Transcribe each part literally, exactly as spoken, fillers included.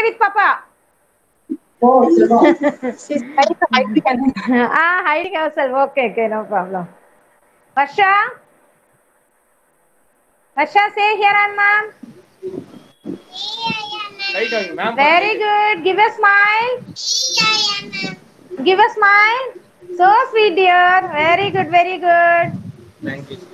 with Papa. Oh, she's trying to hide behind. Ah, hiding herself. Okay, okay, no problem. Varsha? Varsha, say here and ma'am. Very good. Give a smile. Give a smile. So sweet, dear. Very good, very good. Thank you.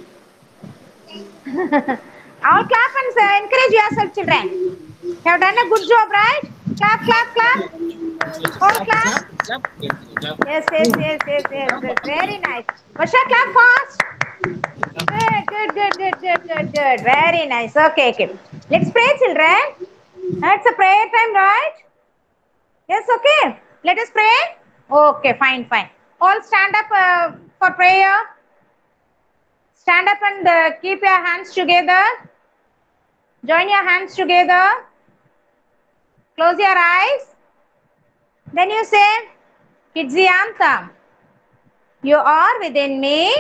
All clap and say, encourage yourself, children. You have done a good job, right? Clap, clap, clap. All clap. Clap, clap. Yes, yes, yes, yes, yes, yes. Very nice. Varsha, clap fast. Good, good, good, good, good, good, good. Very nice. Okay, okay. Let's pray, children. It's a prayer time, right? Yes, okay. Let us pray. Okay, fine, fine. All stand up uh, for prayer. Stand up and uh, keep your hands together. Join your hands together. Close your eyes. Then you say, Kidziyantam. You are within me.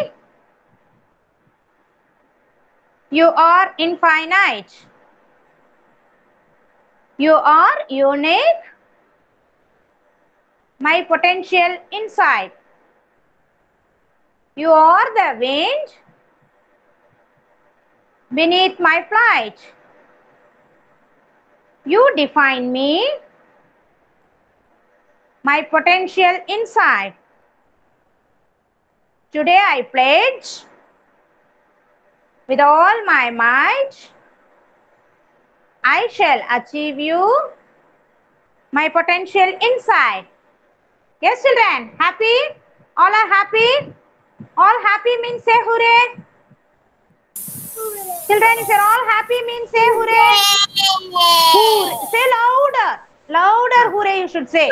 You are infinite. You are unique. My potential inside. You are the wind beneath my flight. You define me. My potential inside. Today I pledge with all my might. I shall achieve you. My potential inside. Yes, children, happy? All are happy? All happy means say hooray. Children, if you're all happy means say hooray. Hooray. Say louder. Louder hooray you should say.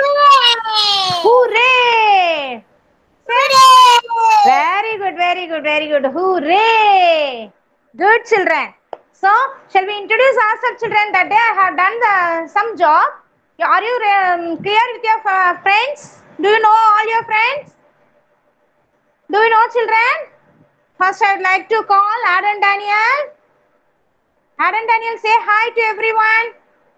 Hooray. Say. Very good, very good, very good. Hooray. Good, children. So, shall we introduce ourselves, children? That day I have done the, some job. Are you um, clear with your uh, friends? Do you know all your friends? Do you know, children? First, I would like to call Adam Daniel. Adam Daniel, say hi to everyone.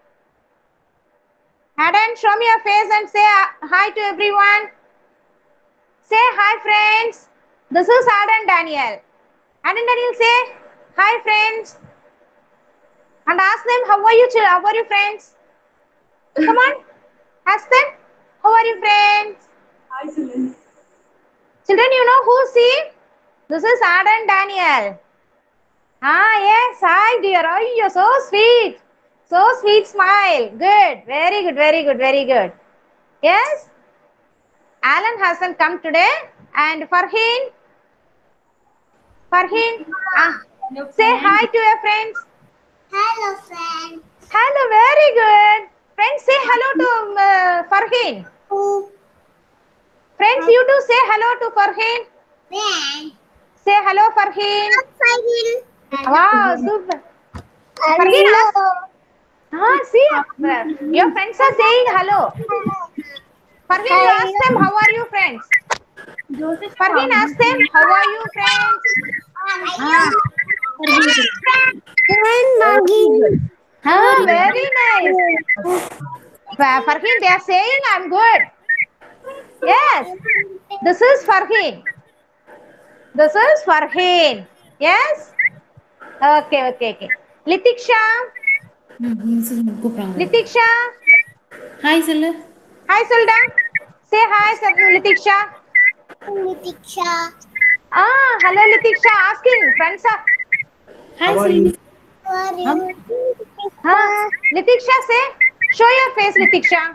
Adam, show me your face and say uh, hi to everyone. Say hi, friends. This is Adam Daniel. Adam Daniel, say hi, friends. And ask them, how are you, how are you, friends? Come on, ask them, how are you, friends? Hi, children. Children, you know who see? This is Adam Daniel. Ah, yes, hi, dear. Oh, you're so sweet. So sweet smile. Good, very good, very good, very good. Yes? Alan hasn't come today. And Farheen? Farheen? Ah, say hi to your friends. Hello, friend. Hello, very good. Friends, say hello to um, uh, Farheen. Who? Friends, you too say hello to Farheen. Friend. Say hello, Farheen. Farheen. Wow, super. Farheen, ask. Ah, see, uh, your friends are saying hello. Farheen, you ask them, how are you, friends? Farheen, ask them, how are you, friends? Ah. Ah, very nice. Fa- Farheen, they are saying I'm good. Yes. This is Farheen. This is Farheen. Yes? Okay, okay, okay. Litiksha. Litiksha. Hi, Silla. Hi, Sulda. Say hi, Sir- Litiksha. Litiksha. Ah, hello, Litiksha. Asking. Friends are. Hi, How are Silla. you? How are you? Ah, Litiksha, say. Show your face, Litiksha.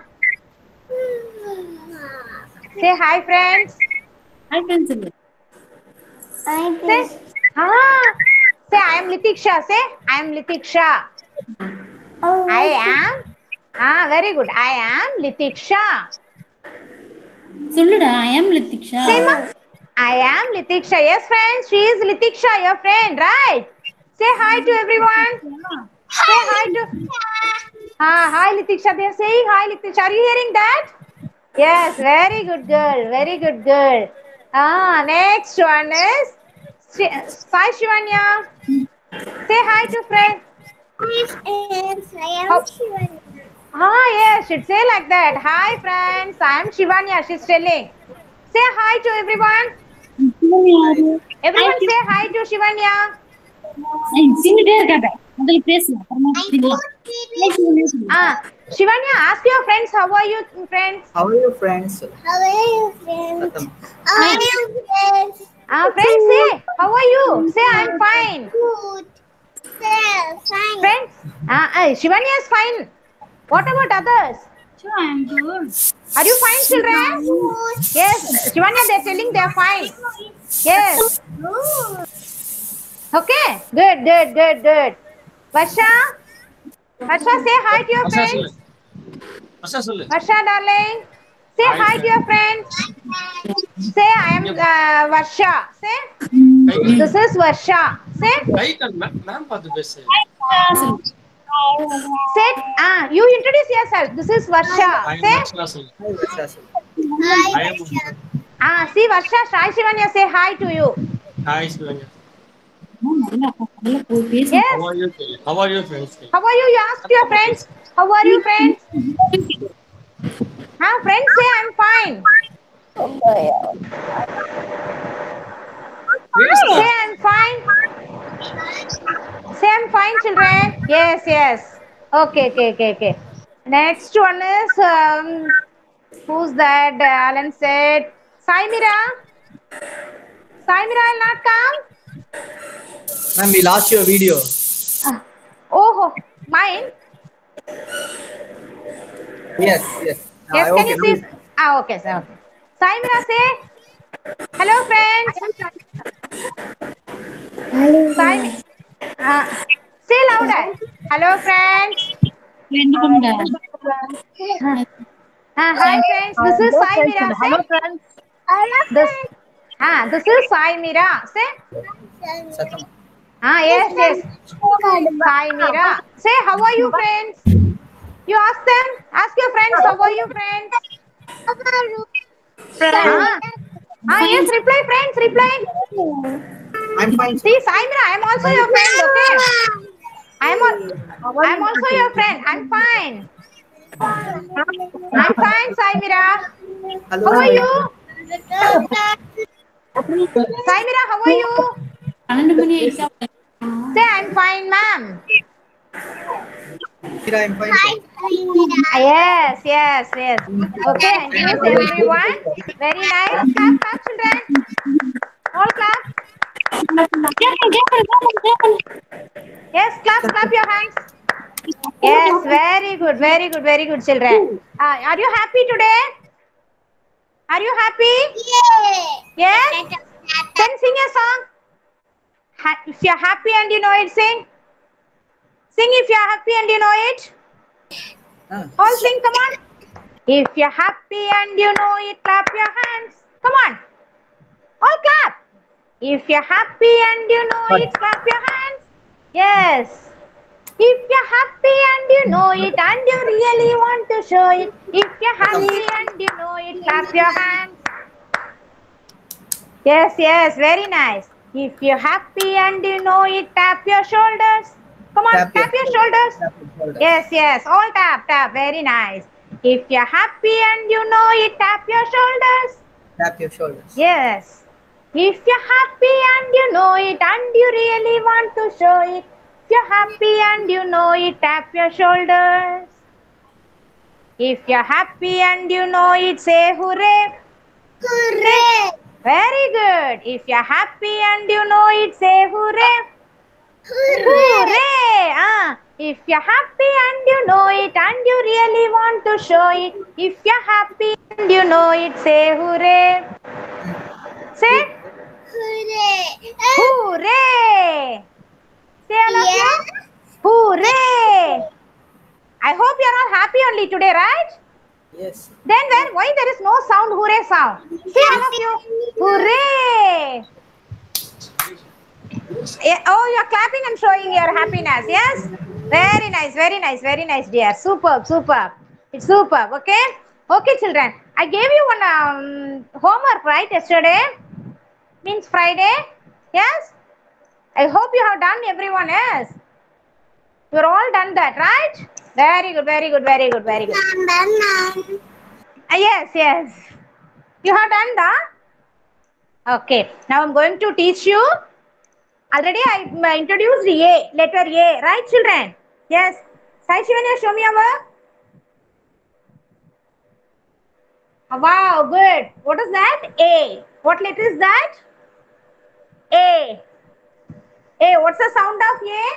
Say hi, friends. Hi, friends, Silla. I'm Say. Ah. Say I am Litiksha. Say I am Litiksha. I am. Ah, very good. I am Litiksha. சொல்லுடா I am Litiksha. Say ma. I am Litiksha. Yes, friends. She is Litiksha, your friend, right? Say hi to everyone. Say hi to. Ah, hi, Litiksha. They are saying hi, Litiksha. Are you hearing that? Yes, very good girl. Very good girl. Ah, next one is Sai Shivanya. Say hi to friends. I am How, Shivani. Ah, yes, should say like that. Hi, friends. I am Shivanya. She's telling. Say hi to everyone. Everyone say hi to Shivanya. சிங்கிட்டே இருக்காங்க முதல்ல பேசலாம் அப்புறமா பேசலாம் Ah, Shivanya, ask your friends. How are you, friends? How are you, friends? How are you, friends? Satam. How are you, friends? Ah, friends, say how are you? Say I'm fine. Good. Say, fine. Friends, ah, ah, Shivanya is fine. What about others? Sure, I am good. Are you fine, children? Yes, Shivanya, they're telling they're fine. Yes. Okay. Good, good, good, good. Varsha, Varsha, say hi to your Varsha friends. சொல்லு. Varsha சொல்லு. Varsha, darling, say Hi, hi to your friends. friends. Say I am uh, Varsha. Say guy this is Varsha. Say கை கண் ma'am பார்த்து பேசு. say ah you introduce yourself. This is Varsha. I am Say Varsha சொல்லு. Hi, Varsha. Hi, I am ah see Varsha, Sai Shivanya say hi to you. Hi Shivanya. நல்லா நல்லா போய் பேசு Yes. How are you? How are you friends? How are you? You ask your friends. How are you, friends? Huh? Friends say I'm fine. Say I'm fine. Say I'm fine, children. Yes, yes. Okay, okay, okay, okay. Next one is um, who's that? Uh, Alan said Saimira. Saimira will not come. Ma'am, we lost your video. Oh, mine. Yes, yes. Ah, Yes, can okay, you see? please. Ah, okay, sir. Okay. Saimira, say hello, friends. Saim, uh, say louder. Hello, friends. ரெண்டு பண்ணுடா Uh, hi, friends. This is Saimira. Say Hello, friends. this. Ah, this is Saimira. Say Satam. ah, yes, yes. Saimira. Say how are you, friends? You ask them. Ask your friends. How are you, friends? Ah, ah yes. Reply, friends. Reply. I'm fine. See, Saimira, I'm also your friend, okay? I'm, al I'm also your friend. I'm fine. I'm fine, Saimira. Hello. How are friends. you? Saimira, how are you? பன்னெண்டு மணி ஆயிடுச்சா Say, I'm fine, ma'am. Mira, I'm fine. Hi, Saimira. Yes, yes, yes. Okay, introduce everyone. Very nice. Clap, clap, children. All clap. Yes, clap, clap your hands. Yes, very good, very good, very good, children. Uh, are you happy today? Are you happy? Yeah. Yes? Then sing a song. Ha- if you're happy and you know it, sing. Sing if you're happy and you know it. Ah. All sing, come on. If you're happy and you know it, clap your hands. Come on. All clap. If you're happy and you know it, clap your hands. Yes. If you're happy and you know it and you really want to show it. If you're happy and you know it, clap your hands. Yes, yes, very nice. If you're happy and you know it, tap your shoulders. Come on, Tap tap, your your shoulders. Tap your shoulders. Yes, yes, all tap, tap, very nice. If you're happy and you know it, tap your shoulders. Tap your shoulders. Yes. If you're happy and you know it and you really want to show it. If you're happy and you know it, tap your shoulders. If you're happy and you know it, say hooray. Hooray. Very good. If you're happy and you know it, say hooray. Hooray. Hooray! Ah, if you're happy and you know it and you really want to show it. If you're happy and you know it, say hooray. Say Hooray. hooray. Say all of you. Yeah. Hooray. I hope you're all happy only today, right? Yes. Then where, why there is no sound, hooray sound? Say all of you. Hooray. Yeah, oh, you're clapping and showing your happiness. Yes? Very nice, very nice, very nice, dear. Superb, superb. It's superb, okay? Okay, children. I gave you one um, homework, right, yesterday? Means Friday? Yes? I hope you have done everyone else. You're all done that, right? Very good, very good, very good, very good. I'm done now. Uh, yes, yes. You have done that? Okay. Now I'm going to teach you. Already I uh, introduced A, letter A, right, children? Yes. Sai Shivanya, show me your work. Oh, wow, good. What is that? A. What letter is that? A. A. What's the sound of A?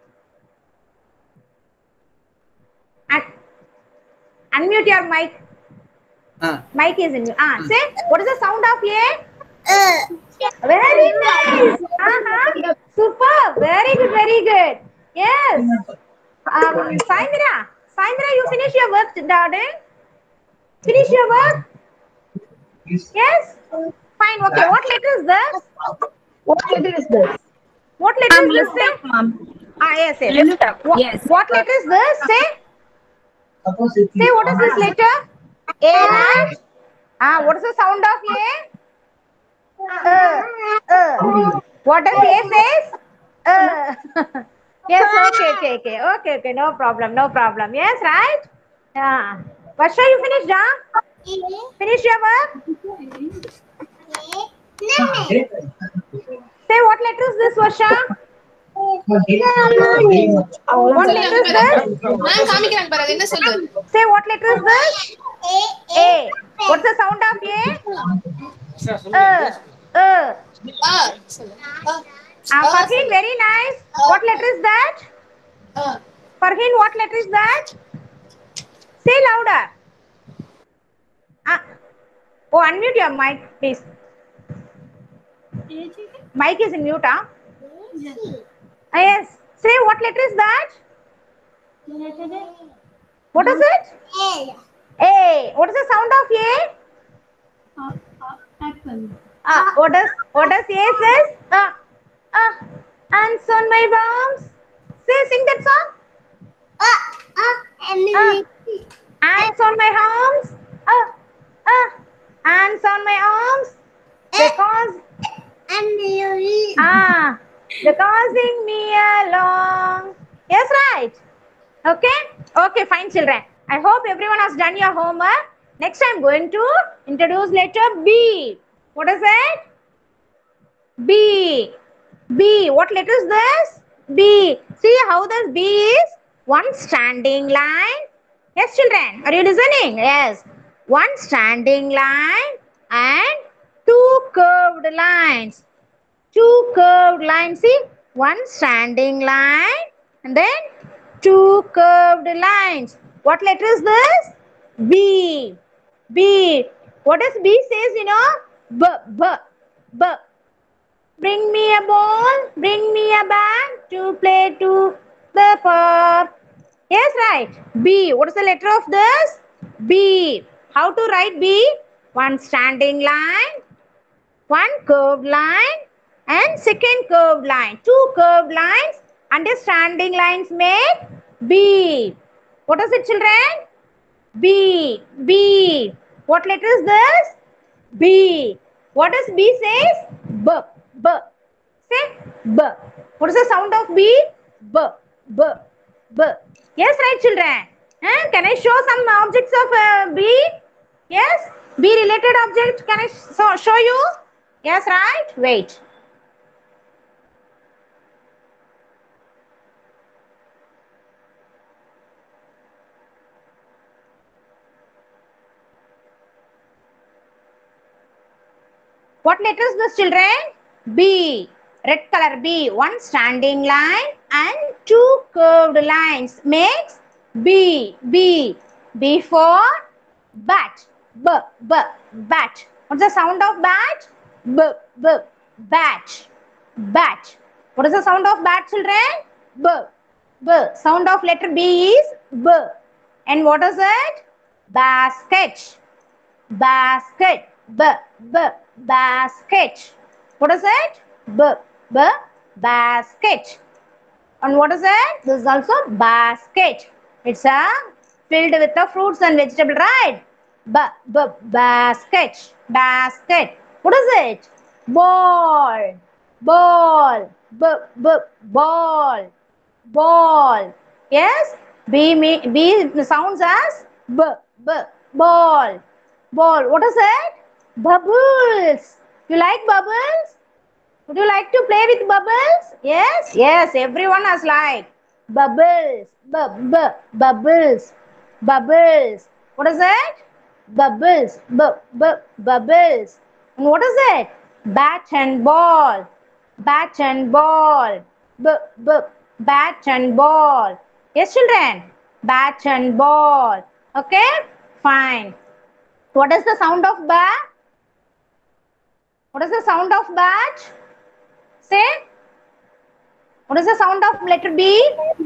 Un- unmute your mic. Ah. Mic is in. Ah, say, what is the sound of A? Uh, Very nice. Uh-huh. Super. Very good, very good. Yes. Um, Saindra. Saindra, you finish your work, darling? Finish your work? Yes? Fine. Okay. What letter is this? What letter is this? What letter Ma'am, is this? lift Say? up, ma'am. Ah, yes, yes. Lift up. What, Yes. what letter is this? Say? Say, what is this letter? A, right? Ah, what is the sound of A? Uh, uh. What does A says? Uh. Yes, okay, okay, okay, okay, okay, no problem, no problem. Yes, right? Yeah. Varsha, you finished, huh? Finish your work? Say, what letter is this, Varsha? What letter is this? Ma'am காமிக்கிறாங்க பாரு அது என்ன சொல்லு Say, what letter is this? A. What's the sound of A? Uh, uh. ஆ சொல்லு ஆ Ah, Farheen, very nice. What letter is that? ஆ Farheen, what letter is that? Say louder. Ah. Oh, unmute your mic, please. Mic is in mute, huh? Ah, yes. Say, what letter is that? What is it? A. What is the sound of A? Apple. Ah, what does what does A says? Ah, ah, ants on my bombs. Say, sing that song. Ants on my arms. Ah, ah, ants on my arms. Because ah, they're causing me along. Yes, right. Okay. Okay, fine, children. I hope everyone has done your homework. Next, I'm going to introduce letter B. What is it? B. B. What letter is this? B. See how this B is? One standing line. Yes, children. Are you listening? Yes. One standing line and two curved lines. Two curved lines. See? One standing line and then two curved lines. What letter is this? B. B. What does B says, you know? B. B. B. Bring me a ball, bring me a bag to play to the park. Yes, right. B. What is the letter of this? B. How to write B? One standing line, one curved line, and second curved line. Two curved lines and the standing lines make B. What is it, children? B. B. What letter is this? B. What does B says? B. B. Say B. What is the sound of B? B. B. B. Yes, right, children. Huh? Can I show some objects of uh, B? Yes. B related object. Can I so, show you? Yes, right. Wait. What letter is this, children? B. Red color B. One standing line and two curved lines makes B. B. B for bat. B. B. Bat. What's the sound of bat? B. B. Bat. Bat. What is the sound of bat, children? B. B. Sound of letter B is B. And what is it? Basket. Basket. B. B. Basket. What is it? B. B. Basket. And what is it? This is also basket. It's a filled with the fruits and vegetable, right? B. B. Basket. Basket. What is it? Ball. Ball. B. B. Ball. Ball. Yes, B, me, B sounds as B, B, ball. Ball. What is it? Bubbles. You like bubbles? Would you like to play with bubbles? Yes, yes, everyone has like bubbles. B, b, bubbles. Bubbles. What is it? Bubbles. B, b, bubbles. And what is it? Bat and ball. Bat and ball. B, b, bat and ball. Yes, children. Bat and ball. Okay, fine. What is the sound of bat? What is the sound of bat? Say. What is the sound of letter B?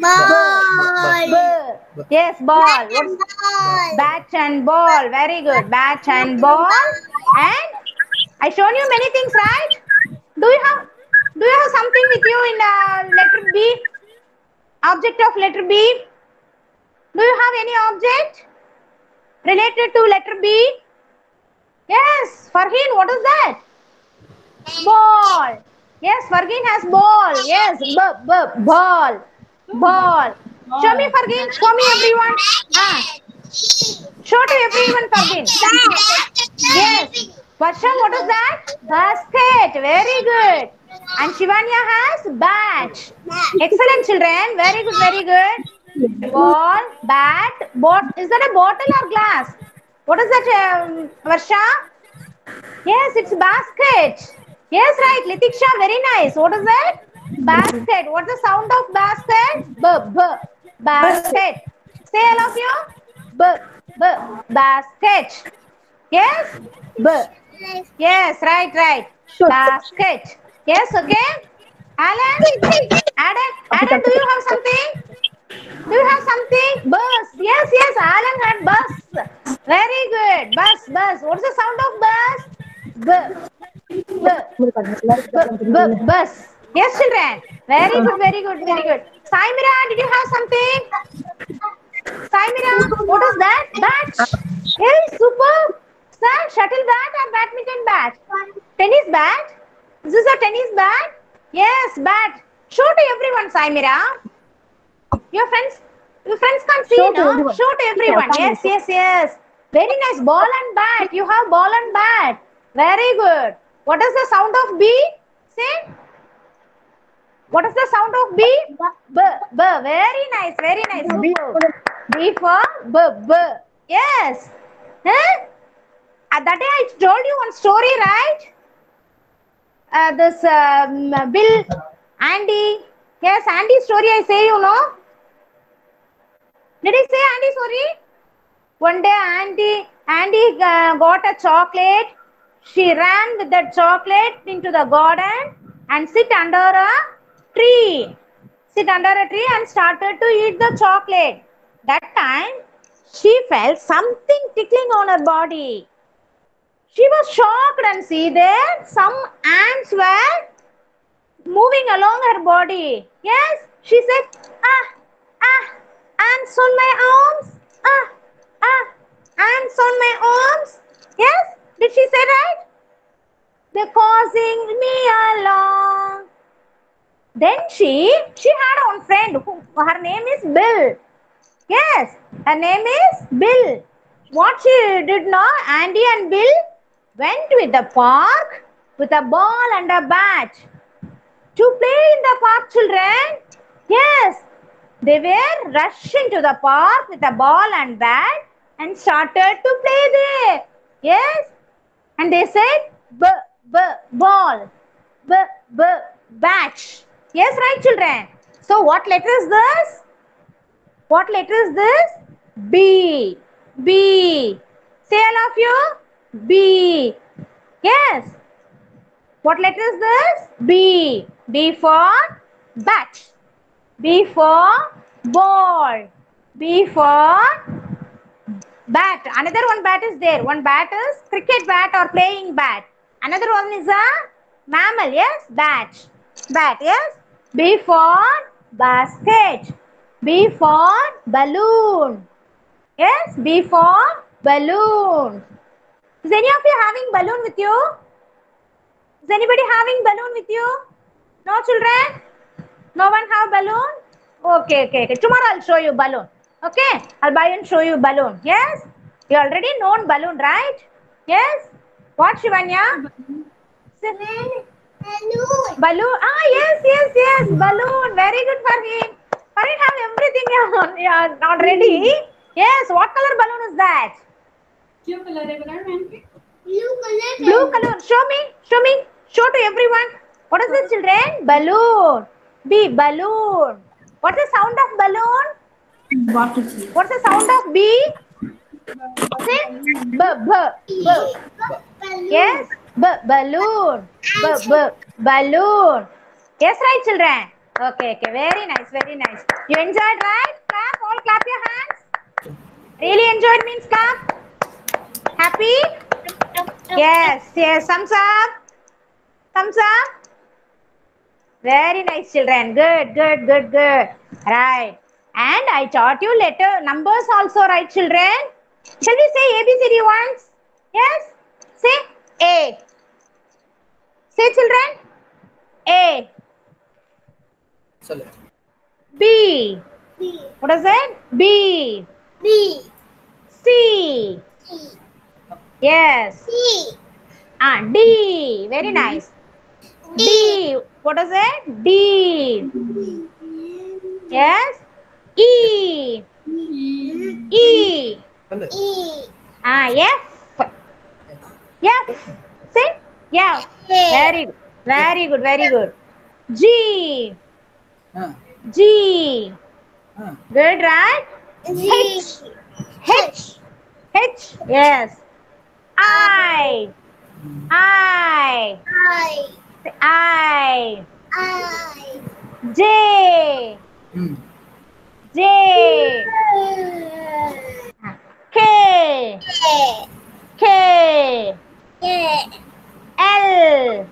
Ball. B. Yes, ball. What's Ball. bat and ball? Very good. Bat and ball. And I shown you many things, right? Do you have Do you have something with you in uh, letter B? Object of letter B? Do you have any object related to letter B? Yes, Farheen, what is that? Ball. Yes, Farheen has ball. Yes, b, b, ball. Ball. Show me, Farheen. Show me, everyone. Ah. Show to everyone, Farheen. Yes. Varsha, what is that? Basket. Very good. And Shivanya has bat. Excellent, children. Very good, very good. Ball, bat, bot. Is that a bottle or glass? What is that, um, Varsha? Yes, it's basket. Yes, right. Litiksha, very nice. What is that? Basket. What's the sound of basket? B, b, basket. Say all of you. B, b, basket. Yes? B. Yes, right, right. Basket. Yes, okay. Alan? Adam, Adam, do you have something? Do you have something? Bus. Yes, yes, Alan had bus. Very good. Bus, bus. What's the sound of bus? B. B, b, b, bus. Yes, children. Very good, very good, very good. Saimira, did you have something? Saimira, what is that? Bat. Hey, super. Sir, shuttle bat or badminton bat? Tennis bat? Is this a tennis bat? Yes, bat. Show to everyone, Saimira. Your friends, your friends can't see, Show to no? everyone. Show to everyone. Yeah, Yes, yes, yes. Very nice. Ball and bat. You have ball and bat. Very good. What is the sound of B? Say. What is the sound of B? B. B. Very nice. Very nice. B. Super. B for B. B. Yes. Huh? Uh, that day I told you one story, right? Uh, this um, Bill, Andy. Yes, Andy's story I say, you know. Did I say Andy story? One day Andy, Andy uh, got a chocolate. She ran with that chocolate into the garden and sit under a tree. Sit under a tree and started to eat the chocolate. That time, she felt something tickling on her body. She was shocked and see there some ants were moving along her body. Yes, she said, ah, ah, ants on my arms. Ah, ah, ants on my arms. Yes, did she say right? They're causing me along. Then she, she had one friend who, her name is Bill. Yes, her name is Bill. What she did now, Andy and Bill went with the park with a ball and a bat to play in the park, children. Yes, they were rushing to the park with a ball and bat and started to play there. Yes, and they said, b, b, ball, b, b, bat. Yes, right, children. So what letter is this? What letter is this? B. B. Say all of you. B. Yes. What letter is this? B. B for bat. B for ball. B for bat. Another one bat is there. One bat is cricket bat or playing bat. Another one is a mammal. Yes. Bat. Bat. Yes. B for basket. B for balloon. Yes. B for balloon. Is any of you having balloon with you? Is anybody having balloon with you? No, children? No one have balloon? Okay, okay, okay. Tomorrow I'll show you balloon. Okay, I'll buy and show you balloon. Yes, you already known balloon, right? Yes. What, Shivanya? Balloon. Ah, yes, yes, yes. Balloon. Very good, Farheen. Farheen have everything on, yeah, not ready. Yes. What color balloon is that? क्यों colour है colour ma'am के? Blue color. Show me. Show me. Show to everyone. What is this, children? Balloon. B. Balloon. What's the sound of balloon? Bottle चाहिए. What's the sound of B? Say B. B. B. Yes. B. Balloon. B. B. Balloon. Yes, right, children. Okay, okay. Very nice, very nice. You enjoyed, right? Clap. All clap your hands. Really enjoyed means clap. Happy? Yes, yes. Thumbs up. Thumbs up. Very nice, children. Good, good, good, good. Right. And I taught you letter numbers also, right, children? Shall we say A B C D once? Yes? Say A. Say, children. A. B. What is it? B. C. Yes. Ah, D. Very nice. D. What is it? D. Yes. E. E. Ah, F. F. Say. Yeah. Very good. Very good. Very good. G. G. Good, right? H. H. H. Yes. I. I. I. J. J. K. K. L.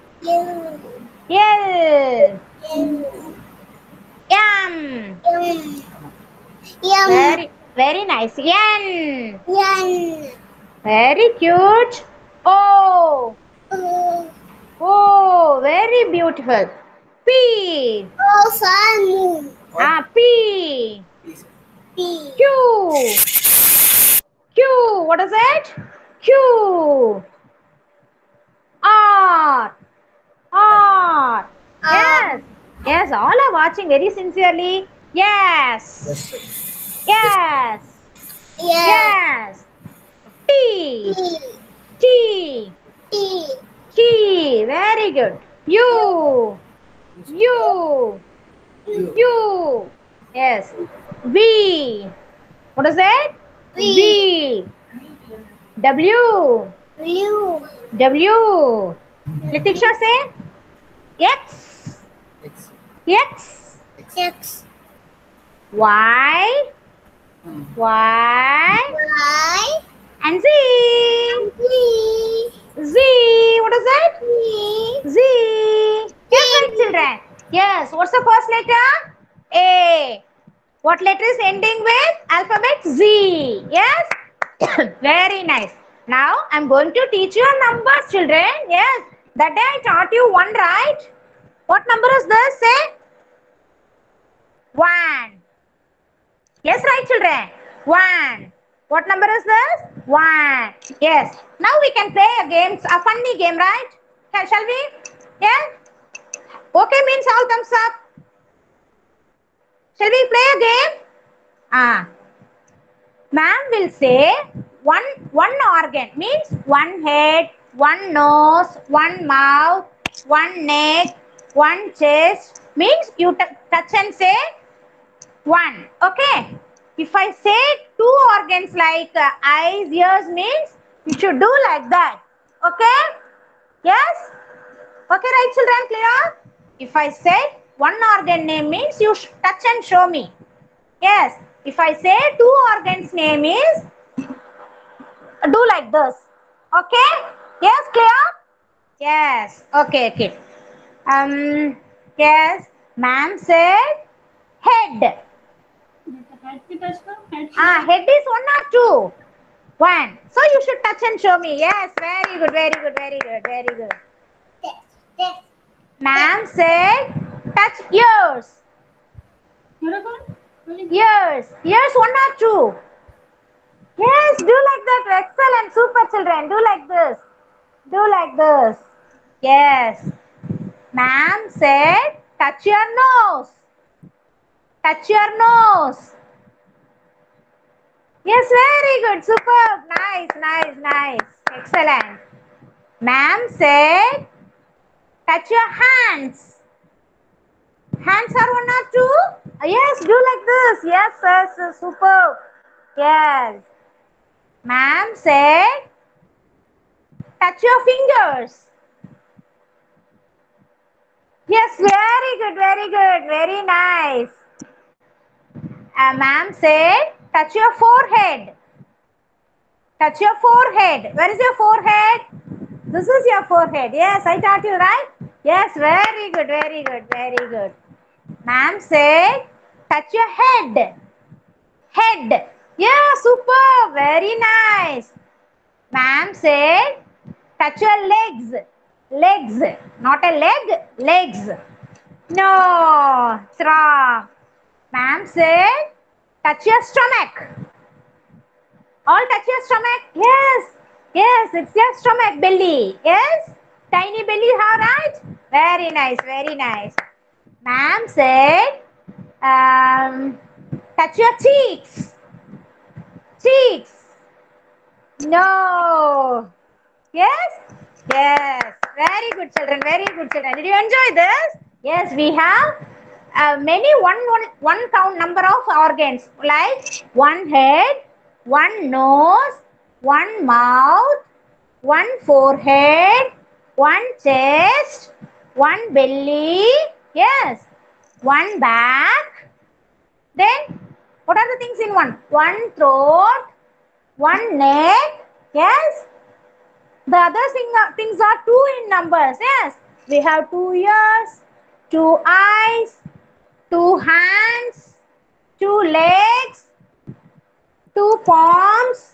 L. M. Very, very nice. N. Very cute. O. Oh, very beautiful. P. Ah, P. Q. Q. What is it? Q. R. R. Yes. Yes, all are watching very sincerely. Yes. Yes. Yes. T. T. T. Very good. U. U. U. Yes. V. What is it? V. W. W. Letitia say X. X. Y. Y. And Z. Z. What is that? Z. Yes, right, children. Yes. What's the first letter? A. What letter is ending with alphabet Z? Yes. Very nice. Now I'm going to teach you a numbers, children. Yes. That day I taught you one, right? What number is this? Say one. Yes, right, children. One. What number is this? One. Yes. Now we can play a game, a funny game, right? Shall we? Yeah. Okay means all thumbs up. Shall we play a game? Ah. Ma'am will say one one organ means one head, one nose, one mouth, one neck, one chest means you touch and say one. Okay. If I say two organs like uh, eyes, ears means you should do like that. Okay? Yes? Okay, right, children, clear? If I say one organ name means you touch and show me. Yes. If I say two organs name is do like this. Okay? Yes, clear? Yes. Okay, okay. Um, yes. Ma'am said head. Ah, head is one or two? One. So you should touch and show me. Yes, very good, very good, very good, very good. Ma'am said touch ears. Ears. Ears, one or two. Yes, do like that. Excellent. Super children. Do like this. Do like this. Yes. Ma'am said, touch your nose. Touch your nose. Yes, very good. Superb. Nice, nice, nice. Excellent. Ma'am said, touch your hands. Hands are one or two? Yes, do like this. Yes, yes, superb. Yes. Ma'am said, touch your fingers. Yes, very good, very good, very nice. Uh, Ma'am said, touch your forehead. Touch your forehead. Where is your forehead? This is your forehead. Yes, I taught you, right? Yes, very good, very good, very good. Ma'am said, touch your head. Head. Yeah, super. Very nice. Ma'am said, touch your legs. Legs. Not a leg, legs. No, it's wrong. Ma'am said, touch your stomach. All touch your stomach. Yes. Yes, it's your stomach, belly. Yes. Tiny belly, how right? Very nice, very nice. Ma'am said, um, touch your cheeks. Cheeks. No. Yes? Yes. Very good children, very good children. Did you enjoy this? Yes, we have uh, many one, one, one count number of organs like one head, one nose, one mouth, one forehead, one chest, one belly, yes, one back. Then, what are the things in one? One throat, one neck, yes. The other thing, things are two in numbers, yes. We have two ears, two eyes, two hands, two legs, two palms,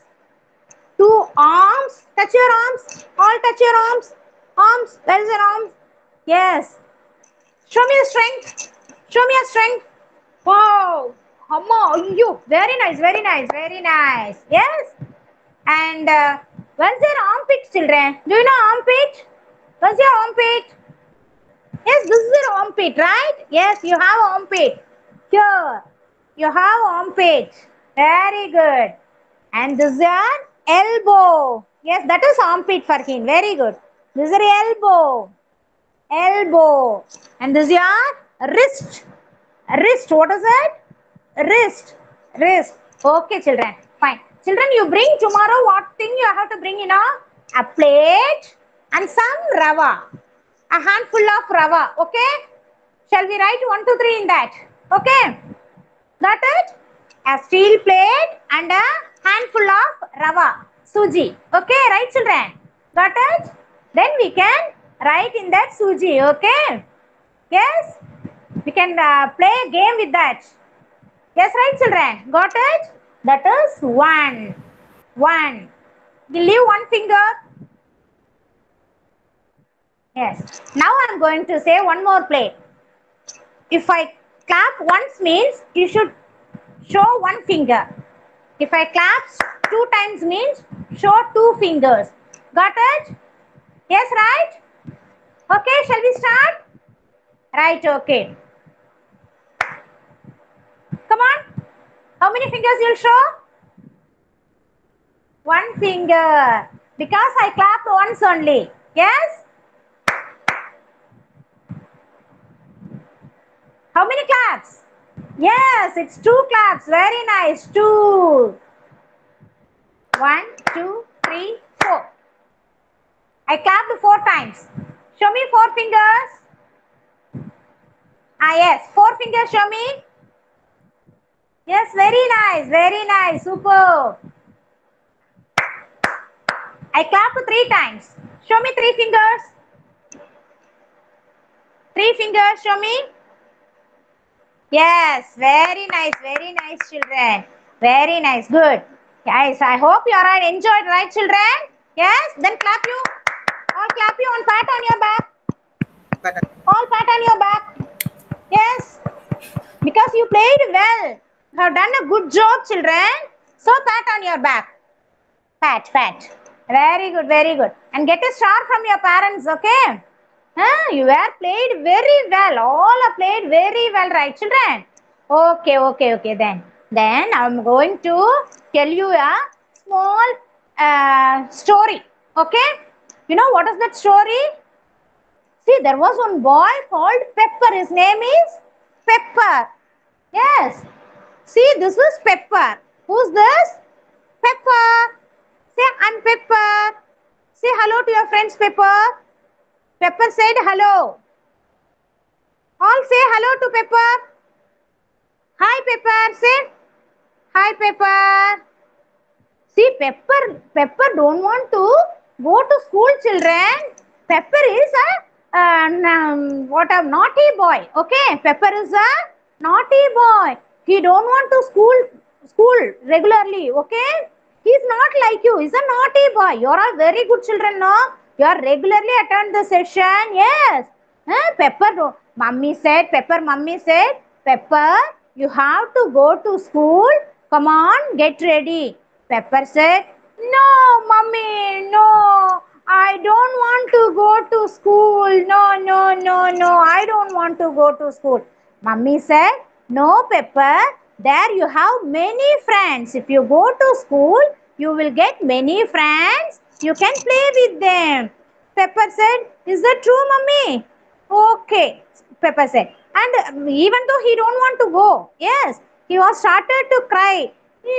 two arms. Touch your arms. All touch your arms. Arms. Where is your arms? Yes. Show me your strength. Show me your strength. Wow. Amma, you. Very nice. Very nice. Very nice. Yes. And uh, where's your armpit, children? Do you know armpit? Where's your armpit? Yes, this is your armpit, right? Yes, you have armpit. Here. You have armpit. Very good. And this is your elbow. Yes, that is armpit for him. Very good. This is your elbow. Elbow. And this is your wrist. Wrist. What is it? Wrist. Wrist. Okay, children. Fine. Children, you bring tomorrow what thing you have to bring, you know? A plate and some rava. A handful of rava. Okay? Shall we write one, two, three in that? Okay? Got it? A steel plate and a handful of rava. Suji. Okay, right, children? Got it? Then we can write in that suji. Okay? Yes? We can uh, play a game with that. Yes, right, children? Got it? That is one. One. You leave one finger. Yes. Now I am going to say one more play. If I clap once means you should show one finger. If I clap two times means show two fingers. Got it? Yes, right? Okay, shall we start? Right, okay. Come on. How many fingers you'll show? One finger. Because I clapped once only. Yes? How many claps? Yes, it's two claps. Very nice. Two. One, two, three, four. I clapped four times. Show me four fingers. Ah, yes. Four fingers, show me. Yes, very nice. Very nice. Super. I clapped three times. Show me three fingers. Three fingers, show me. Yes, very nice. Very nice, children. Very nice. Good. Guys, I hope you are enjoyed, right, children? Yes? Then clap you. All clap you on pat on your back. All pat on your back. Yes? Because you played well. You have done a good job, children. So pat on your back. Pat, pat. Very good, very good. And get a star from your parents, okay? Huh? You have played very well. All have played very well, right, children? Okay, okay, okay. Then, then I'm going to tell you a small uh, story. Okay? You know what is that story? See, there was one boy called Pepper. His name is Pepper. Yes. See, this is Pepper. Who's this? Pepper. Say, I'm Pepper. Say hello to your friends, Pepper. Pepper said hello. All say hello to Pepper. Hi, Pepper. Say, hi, Pepper. See, Pepper, Pepper don't want to go to school, children. Pepper is a, um, what a naughty boy. Okay, Pepper is a naughty boy. He don't want to school, school regularly. Okay, he's not like you. He's a naughty boy. You are all very good children, no? You are regularly attend the session. Yes. Huh? Pepper, do- Mummy said, Pepper, Mummy said, Pepper, you have to go to school. Come on, get ready. Pepper said, no, Mummy, no. I don't want to go to school. No, no, no, no. I don't want to go to school. Mummy said, no, Pepper. There you have many friends. If you go to school, you will get many friends. You can play with them. Pepper said, is that true, Mummy? Okay, Pepper said. And um, even though he don't want to go, yes, he was started to cry.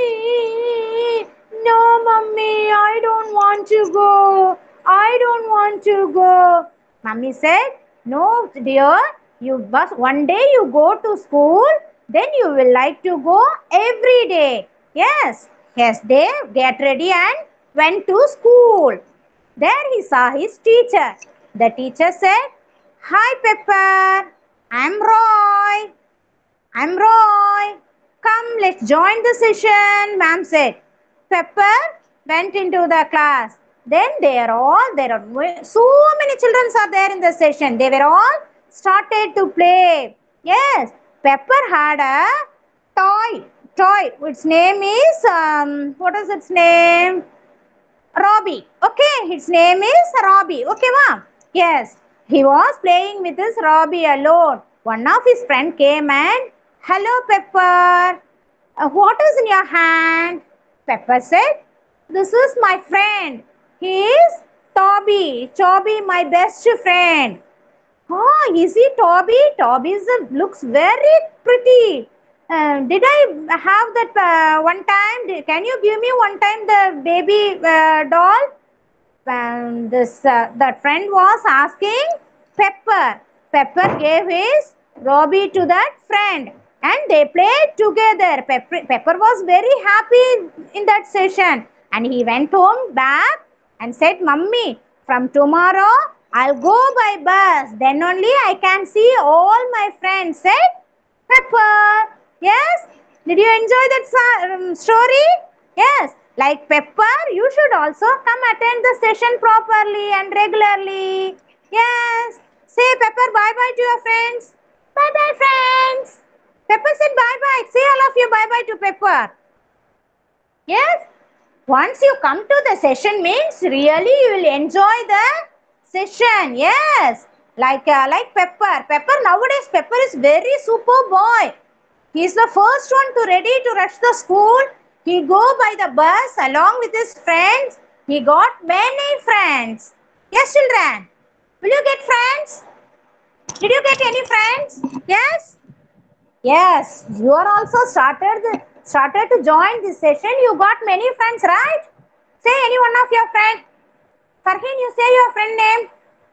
No, Mummy, I don't want to go. I don't want to go. Mummy said, no, dear, you must, one day you go to school, then you will like to go every day. Yes, yes, they get ready and went to school. There he saw his teacher. The teacher said, hi, Pepper, I'm Roy. I'm Roy. Come, let's join the session, ma'am said. Pepper went into the class. Then they are all, there are so many children are there in the session. They were all started to play. Yes, Pepper had a toy. Toy. Its name is, um, what is its name? Robbie. Okay, its name is Robbie. Okay, ma'am. Yes, he was playing with his Robbie alone. One of his friend came and, hello, Pepper. Uh, what is in your hand? Pepper said, this is my friend. He is Toby. Toby, my best friend. Oh, is he Toby? Toby is, uh, looks very pretty. Uh, did I have that uh, one time? Did- Can you give me one time the baby uh, doll? And this uh, that friend was asking Pepper. Pepper gave his Robbie to that friend, and they played together. Pepper, Pepper was very happy in that session, and he went home back and said, "Mummy, from tomorrow I'll go by bus. Then only I can see all my friends." Said Pepper. Yes. Did you enjoy that so- um, story? Yes. Like Pepper, you should also come attend the session properly and regularly. Yes. Say Pepper bye bye to your friends. Bye bye, friends. Pepper said bye bye. Say all of you bye bye to Pepper. Yes. Once you come to the session means really you will enjoy the session. Yes. Like uh, like Pepper. Pepper nowadays Pepper is very super boy. He is the first one to ready to rush the school. He go by the bus along with his friends. He got many friends. Yes, children. Will you get friends? Did you get any friends? Yes. Yes. You are also started the, started to join this session. You got many friends, right? Say any one of your friend. Farheen, you say your friend name.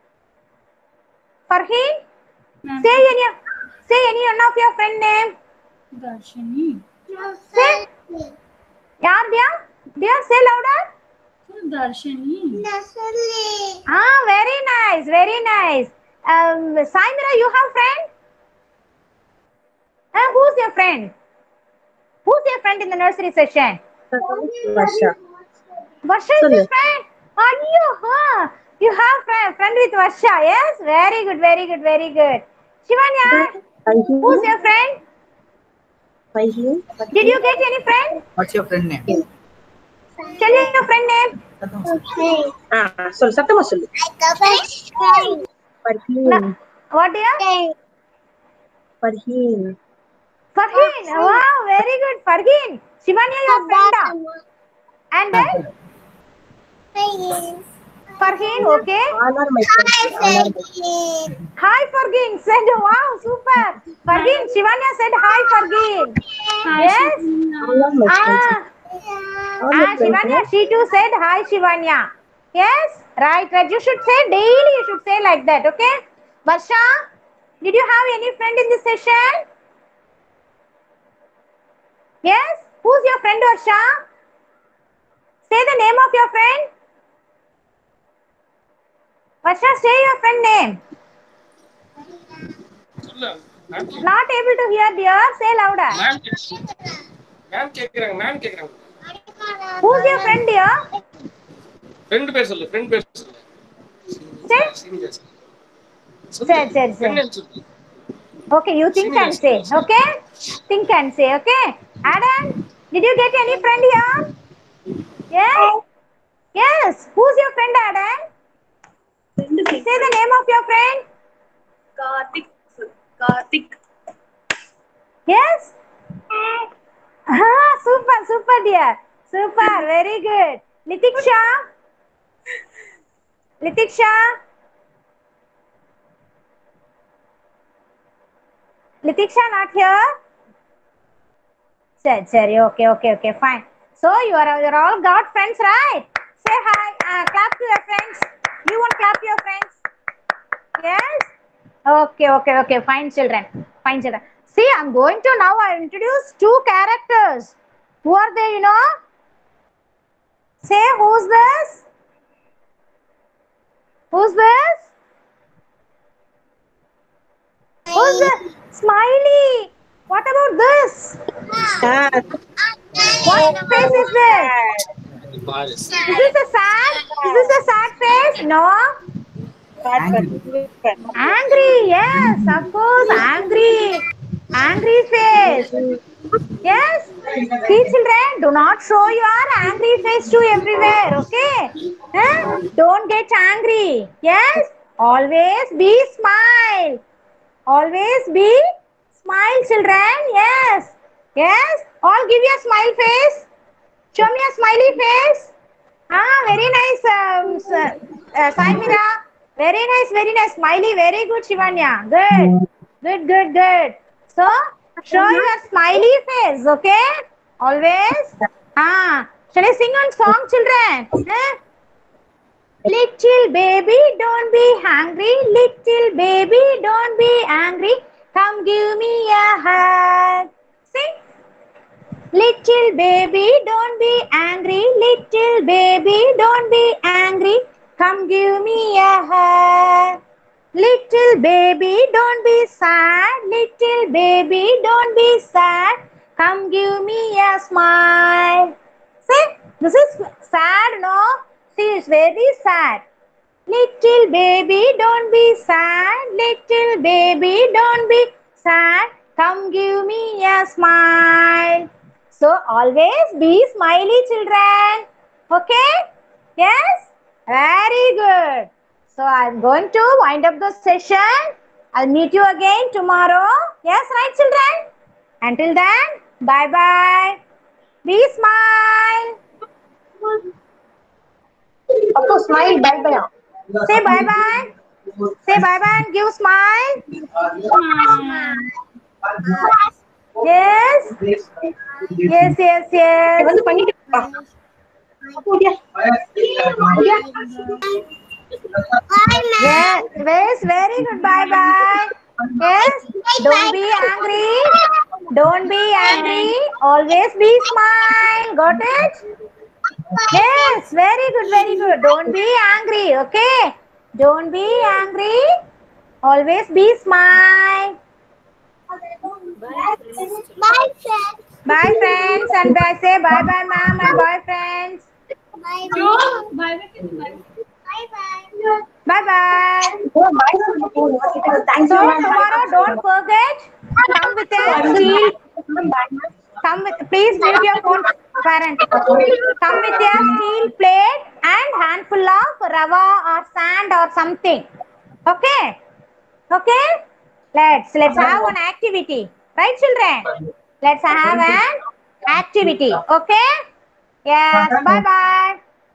Farheen, Ma'am, say any say any one of your friend name. Darshini. Say. Yaar diya? Diya, say louder. Darshini. Ah, very nice, very nice. Um, Saimira, you have friend? Uh, who's your friend? Who's your friend in the nursery session? Varsha. Varsha is your friend? Are you? Huh? You have friend, friend with Varsha, yes? Very good, very good, very good. Shivanya, Thank you. who's your friend? Farheen. Did you get any friend? What's your friend name? Tell me your friend name. Ah, சொல்லு சத்தமா சொல்லு. Farheen. What dear? Farheen. Farheen. Wow, very good. Farheen. Shivanya, your friend. ah? And then Farheen, okay. All are my friends. All are my friends. Hi Farheen. Said wow, super. Farheen. Shivanya said hi Farheen. Yes. All are my friends. Ah. All Ah, my friends. Shivanya, she too said hi Shivanya. Yes, right, right. You should say daily. You should say like that, okay? Varsha, did you have any friend in this session? Yes. Who's your friend, Varsha? Say the name of your friend. Varsha, say your friend name. சொல்லு ma'am Not able to hear, dear. Say louder. Ma'am ma'am கேக்குறாங்க ma'am கேக்குறாங்க Who's your friend, dear? Friend பேர் சொல்லு friend பேர் சொல்லு Say. Senior Say, say, say. சொல்லு Okay, you think and say. Okay? Think and say. Okay? Adam, did you get any friend here? Yes? Yes. Who's your friend, Adam? Say the name of your friend. Karthik. Karthik. Yes? Ah, super, super, dear. Super, very good. Litiksha? Litiksha? Litiksha not here? Sure, sure. Okay, okay, okay, fine. So you are, you are all got friends, right? Say hi. Uh, clap to your friends. You want clap to your friends? Yes? Okay, okay, okay. Fine, children. Fine, children. See, I'm going to now I introduce two characters. Who are they, you know? Say, who's this? Who's this? Who's this? Smiley. What about this? Sad. What face is this? பாரு Is this a sad? Is this a sad face? No. Angry. Yes, of course. Angry. Angry face. Yes. See, children, do not show your angry face to everywhere. Okay? Huh? Don't get angry. Yes. Always be smile. Always be smile, children. Yes. Yes. All give you a smile face. Show me a smiley face. Ah, very nice, um, s- uh, Saimira. Very nice, very nice. Smiley, very good, Shivanya. Good. Good, good, good. So, show your smiley face, okay? Always. Ah, shall I sing one song, children? Eh? Little baby, don't be hungry. Little baby, don't be angry. Come give me a hug. Sing. Little baby, don't be angry. Little baby, don't be angry. Come give me a hug. Little baby, don't be sad. Little baby, don't be sad. Come give me a smile. See, this is sad, no? See, it's very sad. Little baby, don't be sad. Little baby, don't be sad. Come give me a smile. So, always be smiley, children. Okay? Yes? Very good. So, I'm going to wind up the session. I'll meet you again tomorrow. Yes, right, children? Until then, bye-bye. Be smile. Appo smile. Bye bye. Say bye-bye. Say bye-bye and give smile. Yes. Yes, yes, yes. வந்து பண்ணிட்டு வா. அப்போ ஓடியா. ஓடியா. Yes, yes, very good. Bye-bye. Yes. Don't be angry. Don't be angry. Always be smile. Got it? Yes, very good, very good. Don't be angry, okay? Don't be angry. Always be smile. Bye, friends. Bye, friends. And I say bye-bye, ma'am, and bye, friends. Bye, Jo, bye. bye bye. Bye, bye. Bye-bye. O bye சொல்ல போறோம். Thank So, you. tomorrow, don't forget to come with a seal. Bye. Please mute your phone, parents. Come with a steel plate and handful of rava or sand or something. Okay? Okay? Let's let's have an activity. Right, children? Let's have an activity. Okay? Yes. Bye bye.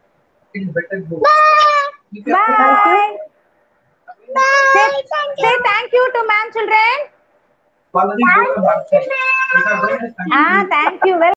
Bye. Say, say thank you to ma'am, children. Ah, thank you. Well